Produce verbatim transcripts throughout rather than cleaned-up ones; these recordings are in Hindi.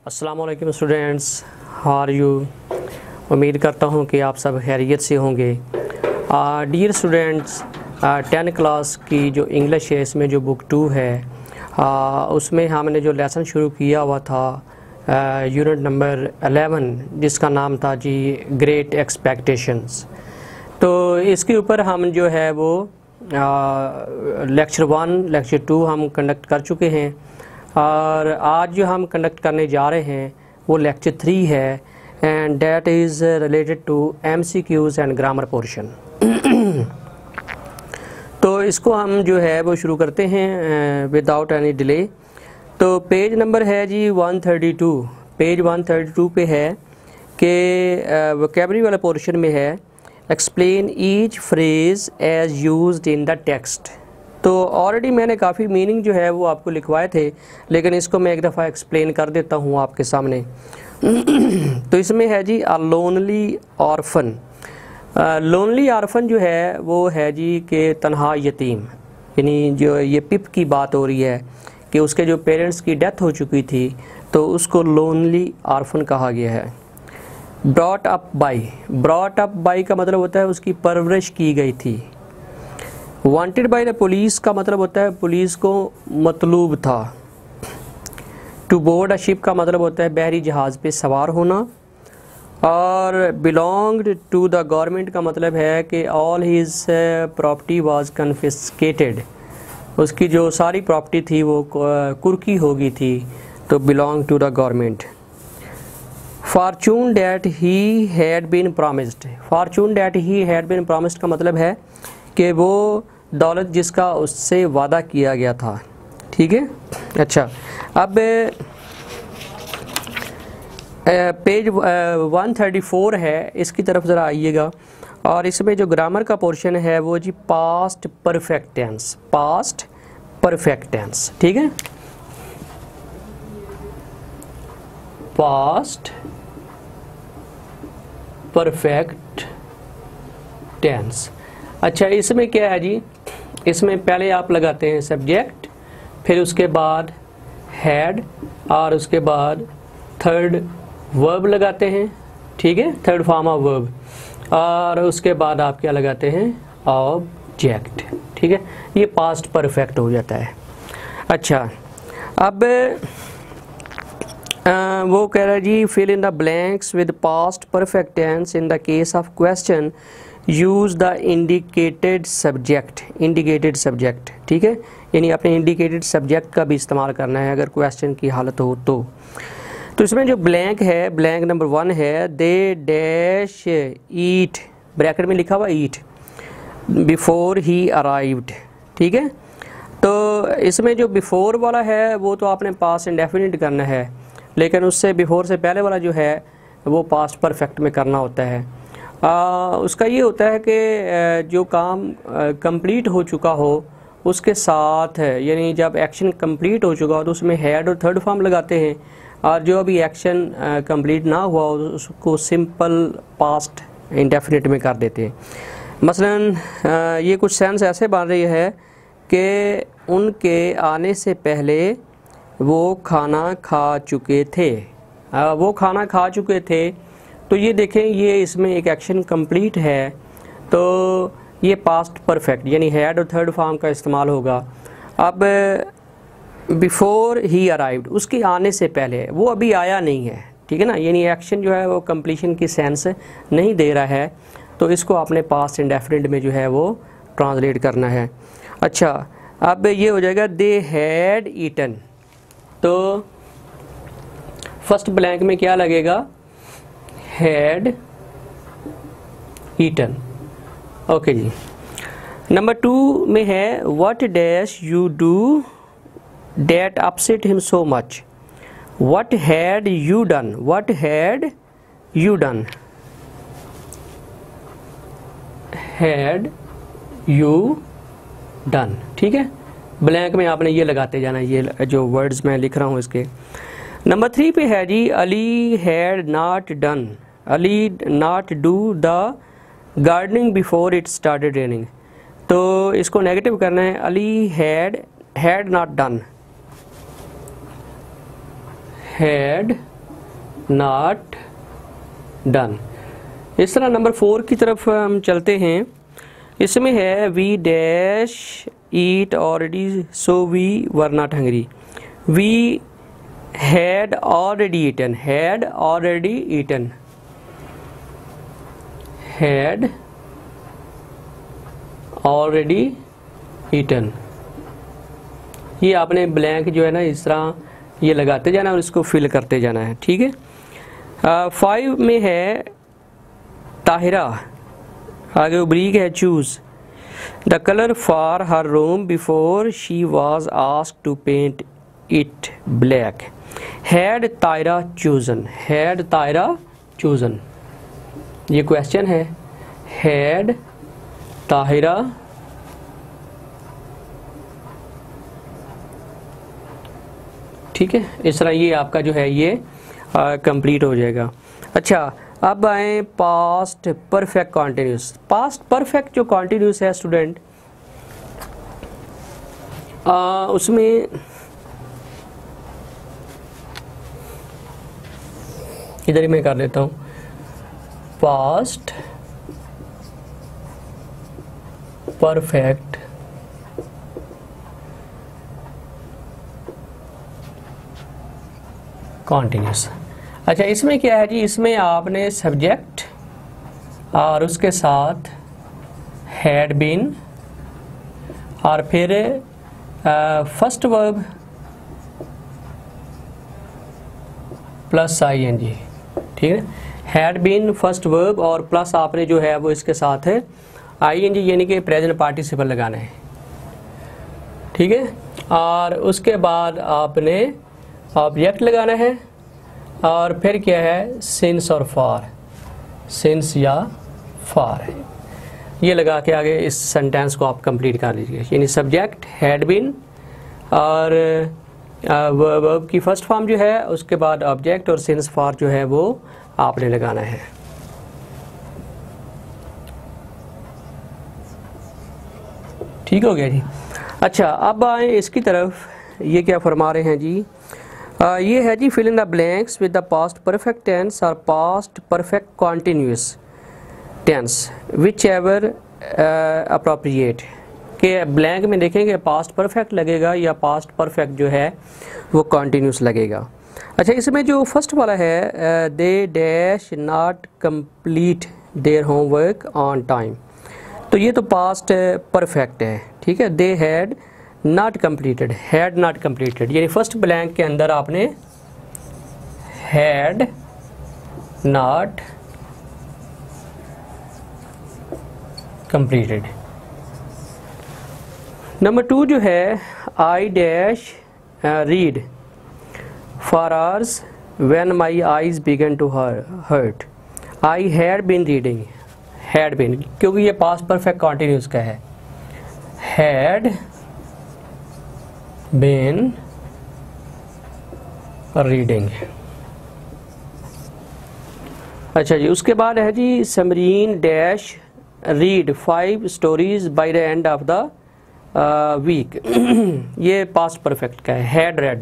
अस्सलाम वालेकुम स्टूडेंट्स, हाउ आर यू। उम्मीद करता हूँ कि आप सब खैरियत से होंगे। डियर स्टूडेंट्स, टेन क्लास की जो इंग्लिश है, इसमें जो बुक टू है आ, उसमें हमने जो लेसन शुरू किया हुआ था यूनिट नंबर एलेवन, जिसका नाम था जी ग्रेट एक्सपेक्टेशंस। तो इसके ऊपर हम जो है वो लेक्चर वन लेक्चर टू हम कंडक्ट कर चुके हैं और आज जो हम कंडक्ट करने जा रहे हैं वो लेक्चर थ्री है and that is related to M C Qs and grammar portion. तो इसको हम जो है वो शुरू करते हैं विदाउट एनी डिले। तो पेज नंबर है जी one thirty two. Page one thirty two पे है कि वोकैबुलरी वाला पोर्शन में है explain each phrase as used in the text. तो ऑलरेडी मैंने काफ़ी मीनिंग जो है वो आपको लिखवाए थे, लेकिन इसको मैं एक दफ़ा एक्सप्लेन कर देता हूँ आपके सामने। तो इसमें है जी a lonely orphan. Lonely orphan जो है वो है जी कि तन्हा यतीम, यानी जो ये पिप की बात हो रही है कि उसके जो पेरेंट्स की डेथ हो चुकी थी तो उसको लोनली ऑर्फन कहा गया है। Brought up by, brought up by का मतलब होता है उसकी परवरिश की गई थी। वांटेड बाय द पुलिस का मतलब होता है पुलिस को मतलूब था। टू बोर्ड अ शिप का मतलब होता है बहरी जहाज़ पे सवार होना। और बिलोंग्ड टू द गवर्नमेंट का मतलब है कि all his property was confiscated, उसकी जो सारी प्रॉपर्टी थी वो कुर्की हो गई थी, तो belong to the government. Fortune that he had been promised, fortune that he had been promised का मतलब है कि वो दौलत जिसका उससे वादा किया गया था। ठीक है, अच्छा अब पेज वन थर्टी फोर है, इसकी तरफ ज़रा आइएगा। और इसमें जो ग्रामर का पोर्शन है वो जी past perfect tense, past perfect tense. ठीक है, पास्ट परफेक्ट टेंस। अच्छा, इसमें क्या है जी, इसमें पहले आप लगाते हैं सब्जेक्ट, फिर उसके बाद हैड और उसके बाद थर्ड वर्ब लगाते हैं। ठीक है, थर्ड फॉर्म ऑफ वर्ब, और उसके बाद आप क्या लगाते हैं ऑब्जेक्ट। ठीक है, ये पास्ट परफेक्ट हो जाता है। अच्छा, अब आ, वो कह रहा है जी fill in the blanks with past perfect tense in the case of question use the indicated subject, indicated subject. ठीक है, यानी आपने इंडिकेटेड सब्जेक्ट का भी इस्तेमाल करना है अगर क्वेश्चन की हालत हो तो। तो इसमें जो ब्लैंक है, ब्लैंक नंबर वन है, दे डैश ईट, ब्रैकेट में लिखा हुआ ईट, बिफोर ही अराइव्ड। ठीक है, तो इसमें जो बिफोर वाला है वो तो आपने पास्ट इंडेफिनिट करना है, लेकिन उससे बिफोर से पहले वाला जो है वो पास्ट परफेक्ट में करना होता है। आ, उसका ये होता है कि जो काम कंप्लीट हो चुका हो उसके साथ है, यानी जब एक्शन कंप्लीट हो चुका हो तो उसमें हैड और थर्ड फॉर्म लगाते हैं, और जो अभी एक्शन कंप्लीट ना हुआ उसको सिंपल पास्ट इंडेफिनिट में कर देते हैं। मसलन आ, ये कुछ सेंस ऐसे बन रही है कि उनके आने से पहले वो खाना खा चुके थे। आ, वो खाना खा चुके थे, तो ये देखें ये इसमें एक एक्शन कंप्लीट है, तो ये पास्ट परफेक्ट यानी हैड और थर्ड फॉर्म का इस्तेमाल होगा। अब बिफोर ही अराइव्ड, उसके आने से पहले, वो अभी आया नहीं है। ठीक है ना, यानी एक्शन जो है वो कंप्लीशन की सेंस नहीं दे रहा है, तो इसको आपने पास्ट इंडेफिनिट में जो है वो ट्रांसलेट करना है। अच्छा, अब ये हो जाएगा दे हैड ईटन। तो फर्स्ट ब्लैंक में क्या लगेगा, हैड ईटन। ओके जी। नंबर टू में है what dash you do that upset him so much, what had you done, what had you done, had you done. ठीक है, ब्लैंक में आपने ये लगाते जाना, ये जो वर्ड्स मैं लिख रहा हूँ इसके। नंबर थ्री पे है जी Ali had not done, Ali not do the gardening before it started raining. तो इसको नेगेटिव करना है, Ali had, had not done, had not done. इस तरह नंबर फोर की तरफ हम चलते हैं। इसमें है we dash eat already so we were not hungry. We had already eaten, had already eaten, had already eaten. ये आपने ब्लैंक जो है ना इस तरह ये लगाते जाना और इसको फिल करते जाना है, ठीक है। फाइव uh, में है ताहिरा, आगे ब्रीक है choose the colour for her room before she was asked to paint it black. Had Tahira chosen, had Tahira chosen, ये क्वेश्चन है। हैड ताहिरा ठीक है। इस तरह ये आपका जो है ये कंप्लीट हो जाएगा। अच्छा, अब आए past perfect continuous. Past perfect जो कॉन्टिन्यूस है स्टूडेंट, उसमें इधर ही मैं कर देता हूँ पास्ट परफेक्ट कॉन्टिन्यूस। अच्छा, इसमें क्या है जी, इसमें आपने सब्जेक्ट और उसके साथ हैड बीन और फिर first verb plus I N G, ठीक है। हैड बीन फर्स्ट वर्ब और प्लस आपने जो है वो इसके साथ है आई एन जी यानी कि प्रेजेंट पार्टिसिपल लगाना है, ठीक है। और उसके बाद आपने ऑब्जेक्ट लगाना है और फिर क्या है सिंस और फॉर, सिंस या फॉर, ये लगा के आगे इस सेंटेंस को आप कंप्लीट कर लीजिए। यानी सब्जेक्ट हैड बीन और वर्ब की फर्स्ट फॉर्म जो है, उसके बाद ऑब्जेक्ट और सिंस फॉर जो है वो आपने लगाना है। ठीक हो गया जी। अच्छा, अब आए इसकी तरफ, ये क्या फरमा रहे हैं जी, आ, ये है जी fill in the blanks with the past perfect tense और past perfect continuous tense whichever appropriate. के ब्लैंक में देखेंगे पास्ट परफेक्ट लगेगा या पास्ट परफेक्ट जो है वो कॉन्टिन्यूस लगेगा। अच्छा, इसमें जो फर्स्ट वाला है they dash not complete their homework on time, तो ये तो पास्ट परफेक्ट है, ठीक है। They had not completed, had not completed, यानी फर्स्ट ब्लैंक के अंदर आपने had not completed. Number two जो है I dash read for hours when my eyes began to hurt. I had been reading, had been क्योंकि ये पास्ट परफेक्ट कॉन्टिन्यूस का है, हैड बीन रीडिंग। अच्छा जी, उसके बाद है जी Samreen dash read five stories by the end of the week. ये पास्ट परफेक्ट का है, had read,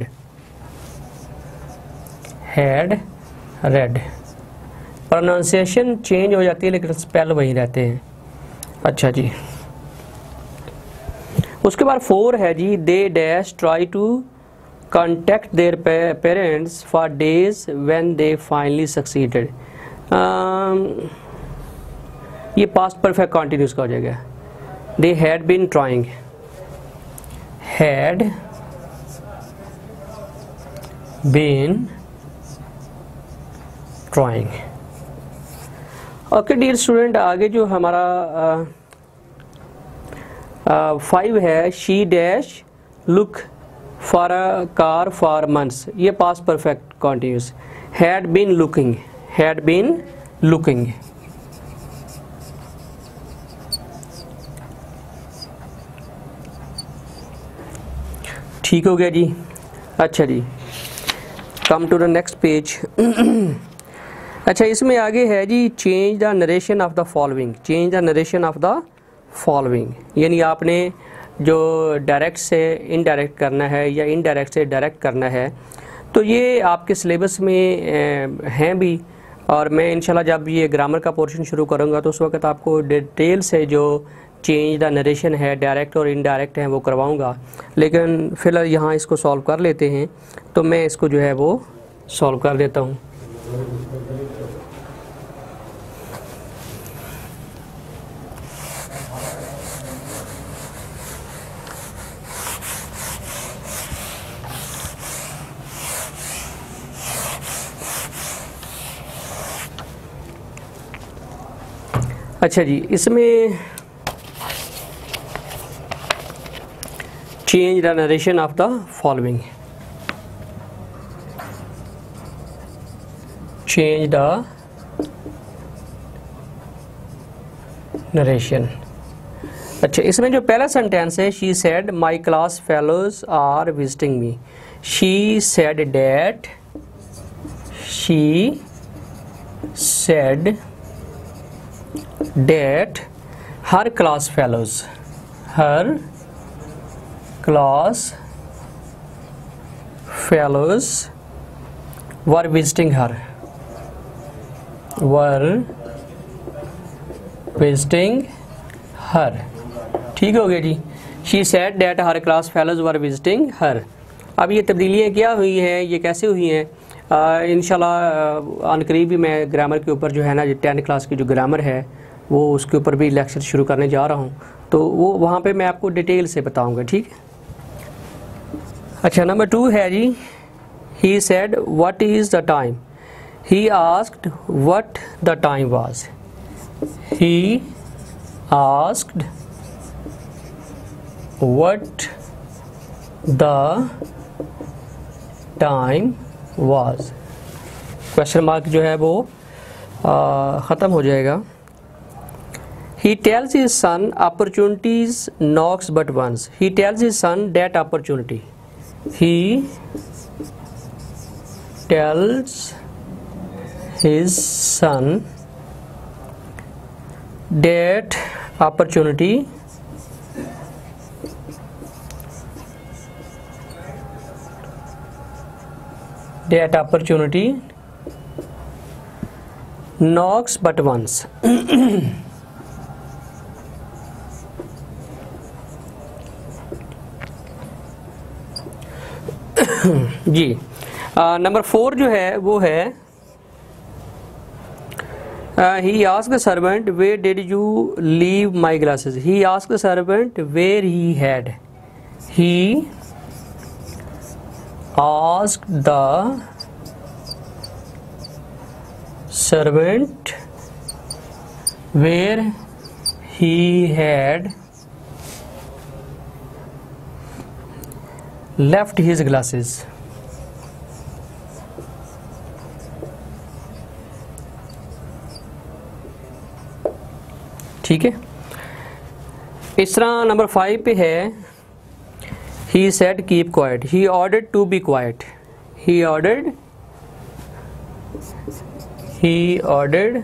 had read. Pronunciation change हो जाती है लेकिन स्पेल वही रहते हैं। अच्छा जी, उसके बाद फोर है जी they dash try to contact their parents for days when they finally succeeded. ये पास्ट परफेक्ट कॉन्टिन्यूस का हो जाएगा। They had been trying, had been trying. Okay dear student, आगे जो हमारा फाइव uh, है she dash look for a car for months. ये past perfect continuous, had been looking, had been looking. ठीक हो गया जी। अच्छा जी, come to the next page. अच्छा, इसमें आगे है जी change the narration of the following, change the narration of the following, यानी आपने जो डायरेक्ट से इनडायरेक्ट करना है या इनडायरेक्ट से डायरेक्ट करना है। तो ये आपके सिलेबस में हैं भी, और मैं इंशाल्लाह जब ये ग्रामर का पोर्शन शुरू करूँगा तो उस वक्त आपको डिटेल से जो चेंज द नरेशन है, डायरेक्ट और इनडायरेक्ट हैं, वो करवाऊँगा। लेकिन फ़िलहाल यहाँ इसको सॉल्व कर लेते हैं, तो मैं इसको जो है वो सॉल्व कर देता हूँ। अच्छा जी, इसमें change the narration of the following, change the narration. अच्छा, इसमें जो पहला सेंटेंस है, she said my class fellows are visiting me. She said that, she said that her class fellows, her class fellows were visiting her, were visiting her। ठीक हो गया जी। She said that her class fellows were visiting her। अब ये तब्दीलियाँ क्या हुई हैं, ये कैसे हुई हैं, इंशाल्लाह अनकरीब भी मैं ग्रामर के ऊपर जो है ना, जो टेंथ क्लास की जो ग्रामर है वो उसके ऊपर भी लेक्चर शुरू करने जा रहा हूँ, तो वो वहाँ पे मैं आपको डिटेल से बताऊँगा। ठीक है। अच्छा, नंबर टू है जी, he said what is the time, he asked what the time was, he asked what the time was. Question mark जो है वो ख़त्म हो जाएगा। He tells his son opportunities knocks but once. He tells his son that opportunity. He tells his son that opportunity that opportunity knocks but once। जी, नंबर फोर जो है वो है, he asked the servant where did you leave my glasses. He asked the servant where he had, he asked the servant where he had left his glasses। ठीक है। इस तरह नंबर फाइव पे है, he said keep quiet, he ordered to be quiet, he ordered he ordered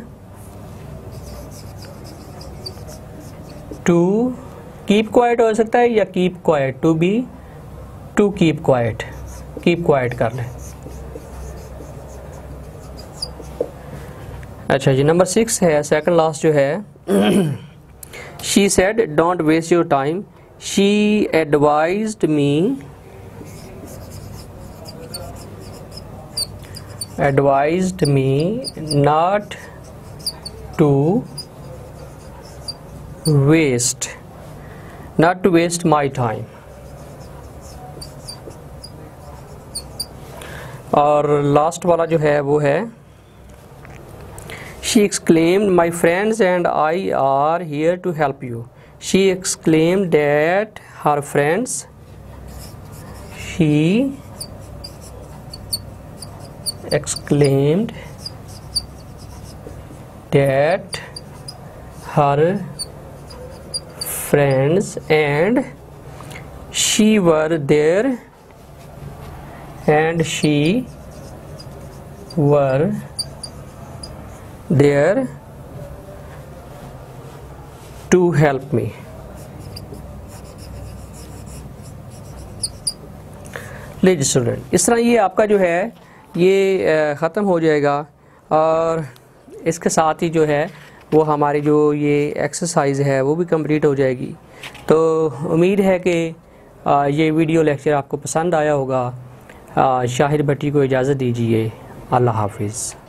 to keep quiet हो सकता है, या keep quiet, to be to keep quiet, keep quiet कर लें। अच्छा जी, नंबर सिक्स है, सेकंड लास्ट जो है, she said don't waste your time, she advised me advised me not to waste not to waste my time. और लास्ट वाला जो है वो है, she exclaimed my friends and I are here to help you. She exclaimed that her friends, she exclaimed that her friends and she were there and she were there to help me। लीजिए स्टूडेंट, इस तरह ये आपका जो है ये ख़त्म हो जाएगा और इसके साथ ही जो है वो हमारी जो ये एक्सरसाइज है वो भी कंप्लीट हो जाएगी। तो उम्मीद है कि ये वीडियो लेक्चर आपको पसंद आया होगा। शाहिद भट्टी को इजाज़त दीजिए। अल्लाह हाफिज़।